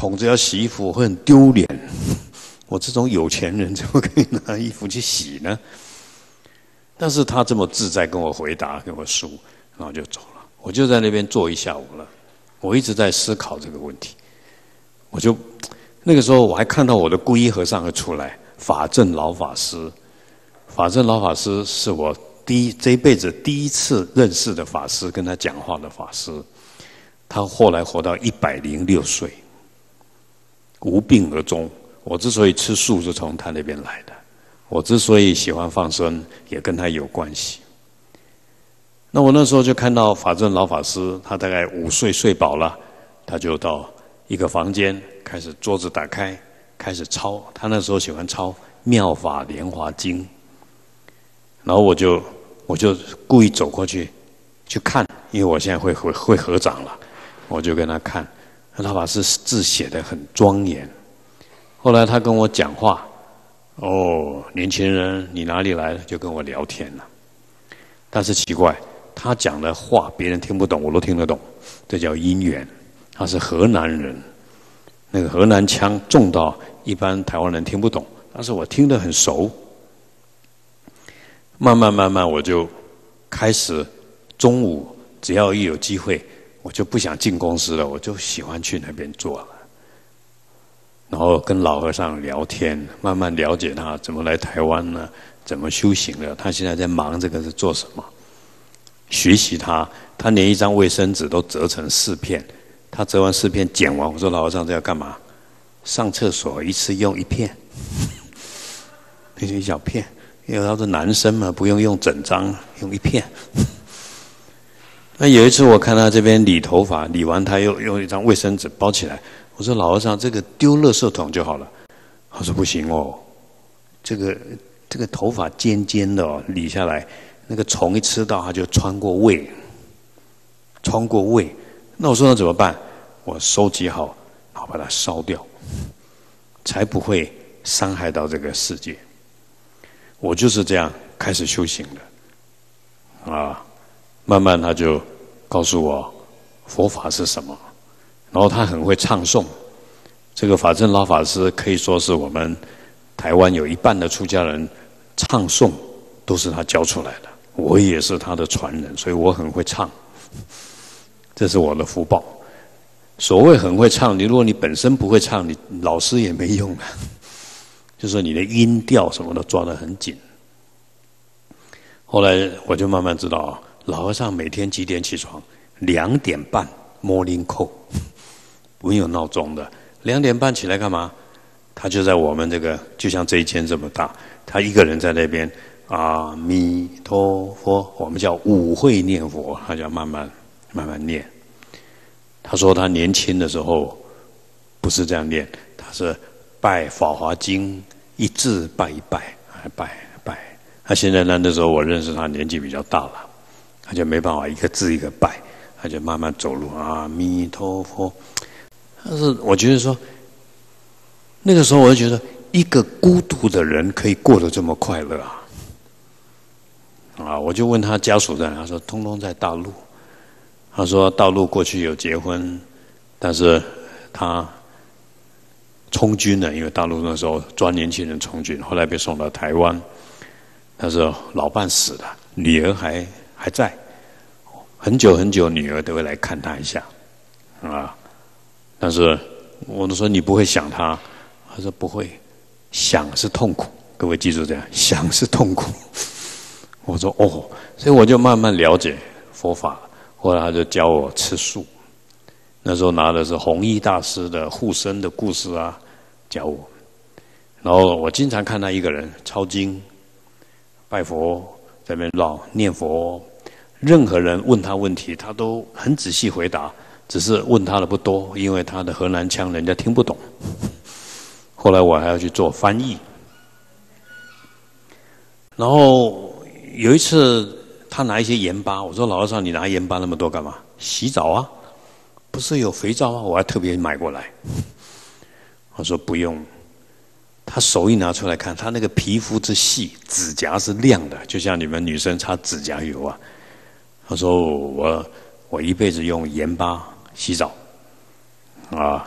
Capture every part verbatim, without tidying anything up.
桶子要洗衣服，我会很丢脸。我这种有钱人怎么可以拿衣服去洗呢？但是他这么自在跟我回答，跟我说，然后就走了。我就在那边坐一下午了，我一直在思考这个问题。我就那个时候我还看到我的皈依和尚会出来，法正老法师。法正老法师是我第一这一辈子第一次认识的法师，跟他讲话的法师。他后来活到一百零六岁，无病而终。我之所以吃素，是从他那边来的。我之所以喜欢放生，也跟他有关系。那我那时候就看到法正老法师，他大概五岁睡饱了，他就到一个房间，开始桌子打开，开始抄。他那时候喜欢抄《妙法莲华经》，然后我就我就故意走过去去看，因为我现在会会会合掌了，我就跟他看。老法师字写得很庄严。后来他跟我讲话，哦，年轻人，你哪里来的？就跟我聊天了。但是奇怪，他讲的话别人听不懂，我都听得懂，这叫因缘。他是河南人，那个河南腔重到一般台湾人听不懂，但是我听得很熟。慢慢慢慢，我就开始中午只要一有机会，我就不想进公司了，我就喜欢去那边坐了。然后跟老和尚聊天，慢慢了解他怎么来台湾呢？怎么修行的？他现在在忙这个是做什么？学习他，他连一张卫生纸都折成四片，他折完四片剪完，我说老和尚这要干嘛？上厕所一次用一片，一小片，因为他是男生嘛，不用用整张，用一片。那有一次我看他这边理头发，理完他又用一张卫生纸包起来。我说老和尚，这个丢垃圾桶就好了。他说不行哦，这个这个头发尖尖的哦，理下来，那个虫一吃到，它就穿过胃，穿过胃。那我说那怎么办？我收集好，然后把它烧掉，才不会伤害到这个世界。我就是这样开始修行的，啊，慢慢他就告诉我佛法是什么。然后他很会唱诵，这个法正老法师可以说是我们台湾有一半的出家人唱诵都是他教出来的，我也是他的传人，所以我很会唱，这是我的福报。所谓很会唱，你如果你本身不会唱，你老师也没用的，就是你的音调什么都抓得很紧。后来我就慢慢知道，老和尚每天几点起床？两点半 morning call。没有闹钟的，两点半起来干嘛？他就在我们这个，就像这一间这么大，他一个人在那边，阿弥陀佛，我们叫五会念佛，他就慢慢慢慢念。他说他年轻的时候不是这样念，他是拜《法华经》，一字拜一拜，还拜拜。他现在呢，那时候我认识他，年纪比较大了，他就没办法一个字一个拜，他就慢慢走路，阿弥陀佛。但是我觉得说，那个时候我就觉得，一个孤独的人可以过得这么快乐啊！啊，我就问他家属在哪，他说通通在大陆。他说大陆过去有结婚，但是他充军了，因为大陆那时候抓年轻人充军，后来被送到台湾。他说老伴死了，女儿还还在，很久很久，女儿都会来看他一下，啊。但是我都说你不会想他，他说不会，想是痛苦。各位记住这样，想是痛苦。我说哦，所以我就慢慢了解佛法。后来他就教我吃素，那时候拿的是弘一大师的护身的故事啊，教我。然后我经常看他一个人抄经、拜佛，在那边绕念佛。任何人问他问题，他都很仔细回答。只是问他的不多，因为他的河南腔人家听不懂。后来我还要去做翻译。然后有一次他拿一些盐巴，我说老和尚你拿盐巴那么多干嘛？洗澡啊，不是有肥皂啊？我还特别买过来。我说不用。他手一拿出来看，他那个皮肤之细，指甲是亮的，就像你们女生擦指甲油啊。他说我我一辈子用盐巴洗澡，啊，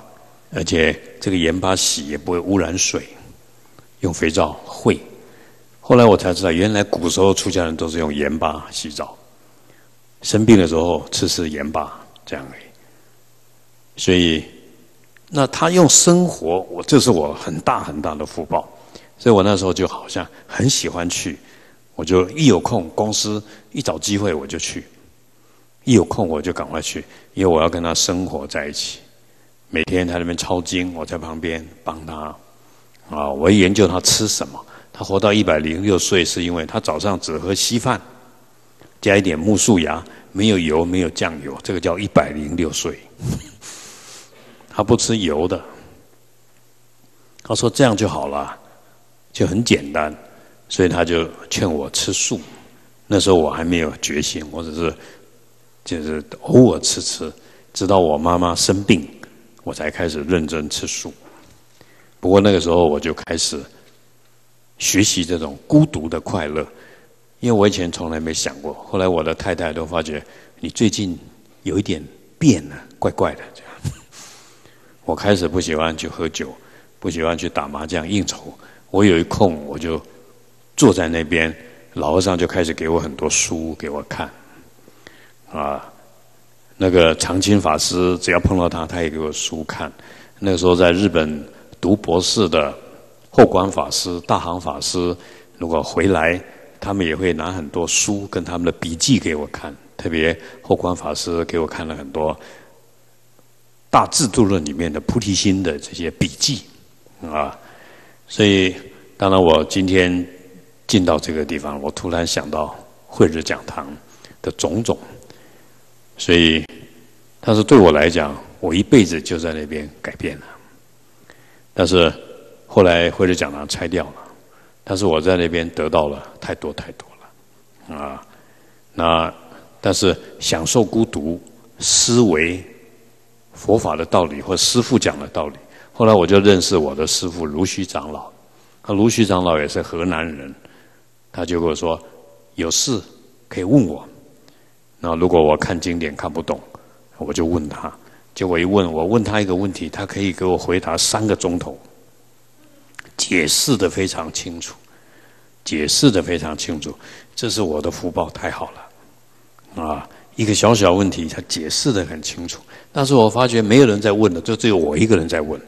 而且这个盐巴洗也不会污染水，用肥皂会。后来我才知道，原来古时候出家人都是用盐巴洗澡，生病的时候吃吃盐巴这样而已。所以，那他用生活，我这是我很大很大的福报。所以我那时候就好像很喜欢去，我就一有空，公司一找机会我就去，一有空我就赶快去，因为我要跟他生活在一起。每天他那边抄经，我在旁边帮他，啊，我研究他吃什么。他活到一百零六岁，是因为他早上只喝稀饭，加一点木薯芽，没有油，没有酱油，这个叫一百零六岁。他不吃油的，他说这样就好了。就很简单，所以他就劝我吃素。那时候我还没有决心，我只是就是偶尔吃吃，直到我妈妈生病，我才开始认真吃素。不过那个时候我就开始学习这种孤独的快乐，因为我以前从来没想过。后来我的太太都发觉你最近有一点变了，怪怪的这样。我开始不喜欢去喝酒，不喜欢去打麻将应酬。我有一空，我就坐在那边，老和尚就开始给我很多书给我看，啊，那个常清法师只要碰到他，他也给我书看。那个时候在日本读博士的后观法师、大行法师，如果回来，他们也会拿很多书跟他们的笔记给我看。特别后观法师给我看了很多《大智度论》里面的菩提心的这些笔记，啊。所以，当然我今天进到这个地方，我突然想到慧日讲堂的种种，所以，但是对我来讲，我一辈子就在那边改变了。但是后来慧日讲堂拆掉了，但是我在那边得到了太多太多了，啊，那但是享受孤独，思维佛法的道理或师父讲的道理。后来我就认识我的师父卢须长老，他卢须长老也是河南人，他就跟我说有事可以问我。那如果我看经典看不懂，我就问他。结果一问，我问他一个问题，他可以给我回答三个钟头，解释得非常清楚，解释得非常清楚。这是我的福报，太好了啊！一个小小问题，他解释得很清楚。但是我发觉没有人在问了，就只有我一个人在问。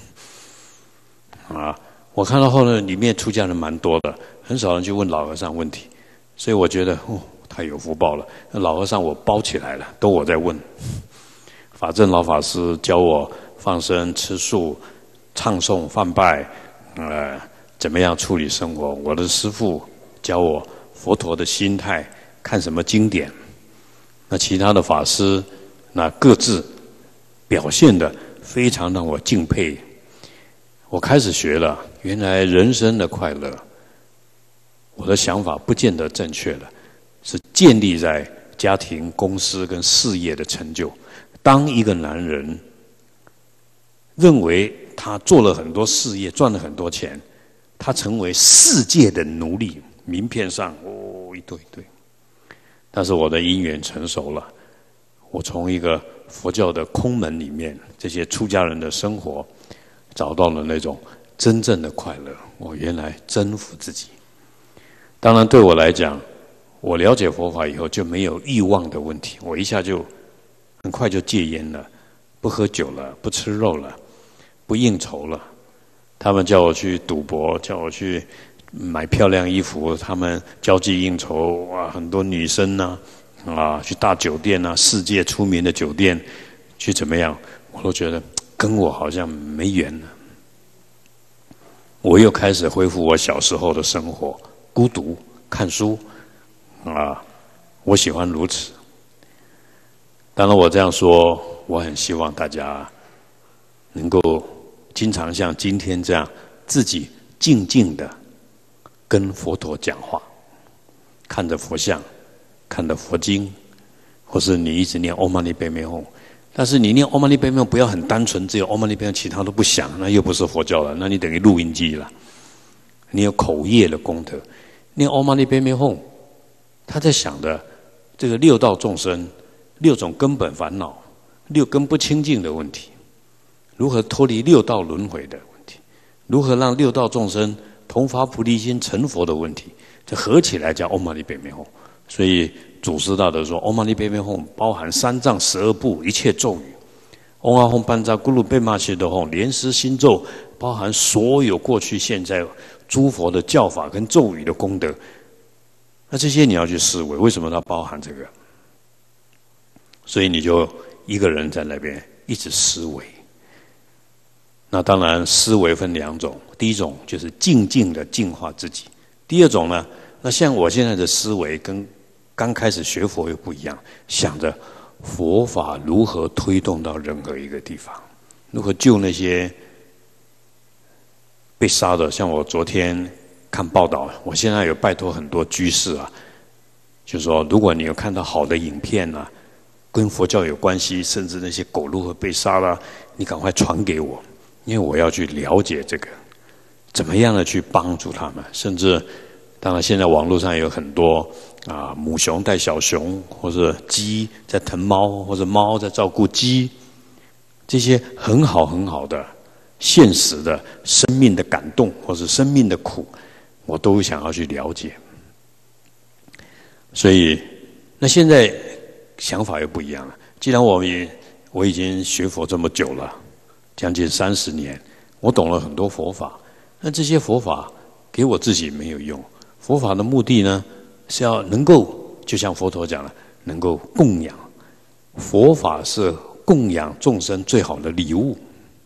啊，我看到后来里面出家人蛮多的，很少人去问老和尚问题，所以我觉得哦，太有福报了。那老和尚我包起来了，都我在问。法正老法师教我放生、吃素、唱诵、梵拜，呃，怎么样处理生活。我的师父教我佛陀的心态，看什么经典。那其他的法师，那各自表现的非常让我敬佩。我开始学了，原来人生的快乐，我的想法不见得正确了，是建立在家庭、公司跟事业的成就。当一个男人认为他做了很多事业，赚了很多钱，他成为世界的奴隶，名片上哦一堆一堆。但是我的因缘成熟了，我从一个佛教的空门里面，这些出家人的生活，找到了那种真正的快乐。我原来征服自己。当然对我来讲，我了解佛法以后就没有欲望的问题，我一下就很快就戒烟了，不喝酒了，不吃肉了，不应酬了。他们叫我去赌博，叫我去买漂亮衣服，他们交际应酬，哇，很多女生呐、啊，啊，去大酒店啊，世界出名的酒店，去怎么样，我都觉得跟我好像没缘了。我又开始恢复我小时候的生活，孤独，看书，啊，我喜欢如此。当然我这样说，我很希望大家能够经常像今天这样，自己静静的跟佛陀讲话，看着佛像，看着佛经，或是你一直念唵嘛呢叭咪吽。但是你念唵嘛呢叭咪吽不要很单纯，只有唵嘛呢叭咪吽，其他都不想，那又不是佛教了，那你等于录音机了。你有口业的功德，念唵嘛呢叭咪吽，他在想的这个六道众生，六种根本烦恼，六根不清净的问题， 如何脱离六道轮回的问题，如何让六道众生同发菩提心成佛的问题，这合起来叫 Om Mani Padme Hum。所以祖师大德说 Om Mani Padme Hum 包含三藏十二部一切咒语。嗡阿吽班扎咕噜贝玛切的吽，莲师心咒包含所有过去现在诸佛的教法跟咒语的功德。那这些你要去思维，为什么它包含这个？所以你就一个人在那边一直思维。那当然思维分两种，第一种就是静静的净化自己，第二种呢，那像我现在的思维跟刚开始学佛又不一样，想着佛法如何推动到任何一个地方，如何救那些被杀的。像我昨天看报道，我现在有拜托很多居士啊，就说如果你有看到好的影片啊，跟佛教有关系，甚至那些狗如何被杀了，你赶快传给我，因为我要去了解这个，怎么样的去帮助他们。甚至当然现在网络上有很多啊，母熊带小熊，或者鸡在疼猫，或者猫在照顾鸡，这些很好很好的现实的生命的感动，或是生命的苦，我都想要去了解。所以，那现在想法又不一样了。既然我也我已经学佛这么久了，将近三十年，我懂了很多佛法，那这些佛法给我自己没有用。佛法的目的呢，是要能够，就像佛陀讲了，能够供养。佛法是供养众生最好的礼物。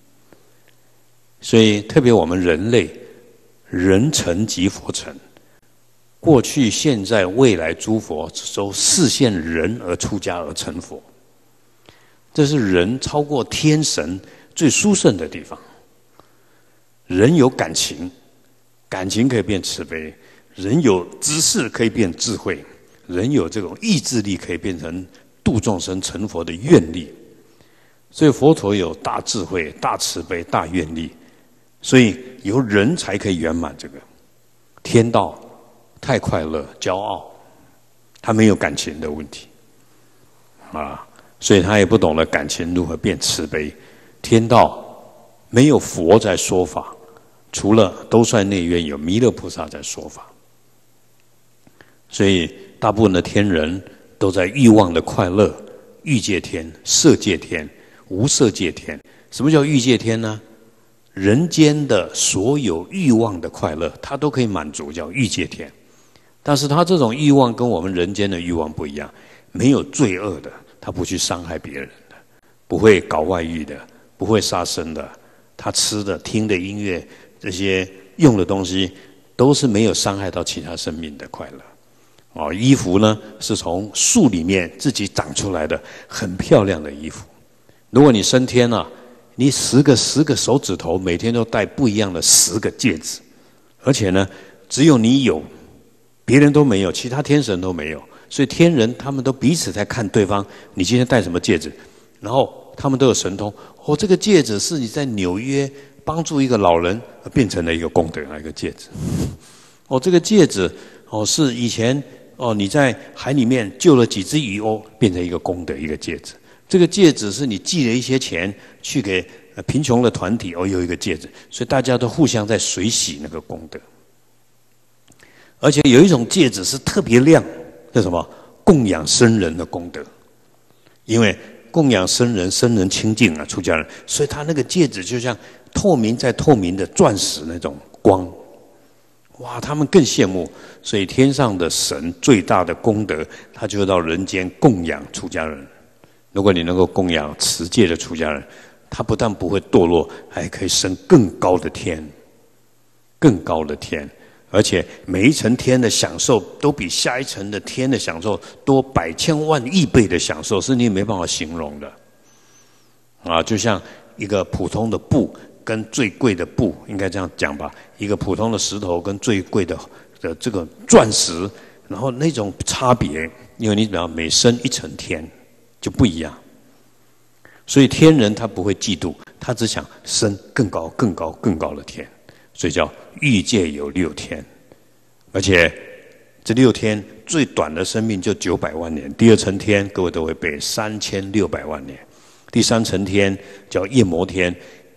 所以特别我们人类，人成即佛成，过去现在未来诸佛都示现人而出家而成佛，这是人超过天神最殊胜的地方。人有感情，感情可以变慈悲，人有知识可以变智慧，人有这种意志力可以变成度众生成佛的愿力。所以佛陀有大智慧、大慈悲、大愿力，所以由人才可以圆满这个。天道太快乐、骄傲，他没有感情的问题啊，所以他也不懂得感情如何变慈悲。天道没有佛在说法，除了兜率内院有弥勒菩萨在说法。所以大部分的天人都在欲望的快乐，欲界天、色界天、无色界天。什么叫欲界天呢？人间的所有欲望的快乐，它都可以满足，叫欲界天。但是它这种欲望跟我们人间的欲望不一样，没有罪恶的，它不去伤害别人的，不会搞外遇的，不会杀生的。他吃的、听的音乐，这些用的东西，都是没有伤害到其他生命的快乐。哦，衣服呢是从树里面自己长出来的，很漂亮的衣服。如果你升天了，你十个十个手指头每天都戴不一样的十个戒指，而且呢，只有你有，别人都没有，其他天神都没有。所以天人他们都彼此在看对方，你今天戴什么戒指，然后他们都有神通。哦，这个戒指是你在纽约帮助一个老人变成了一个功德那一个戒指。哦，这个戒指哦是以前。哦，你在海里面救了几只鱼哦，变成一个功德一个戒指。这个戒指是你寄了一些钱去给贫穷的团体哦，有一个戒指，所以大家都互相在水洗那个功德。而且有一种戒指是特别亮，叫什么？供养僧人的功德。因为供养僧人，僧人清净啊，出家人，所以他那个戒指就像透明再透明的钻石那种光。哇，他们更羡慕，所以天上的神最大的功德，他就到人间供养出家人。如果你能够供养持戒的出家人，他不但不会堕落，还可以升更高的天，更高的天，而且每一层天的享受都比下一层的天的享受多百千万亿倍的享受，是你没办法形容的。啊，就像一个普通的布。跟最贵的布应该这样讲吧，一个普通的石头跟最贵的的这个钻石，然后那种差别，因为你只要每升一层天就不一样，所以天人他不会嫉妒，他只想升更高、更高、更高的天，所以叫欲界有六天，而且这六天最短的生命就九百万年，第二层天各位都会背三千六百万年。第三层天叫夜摩天，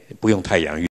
不用太阳浴。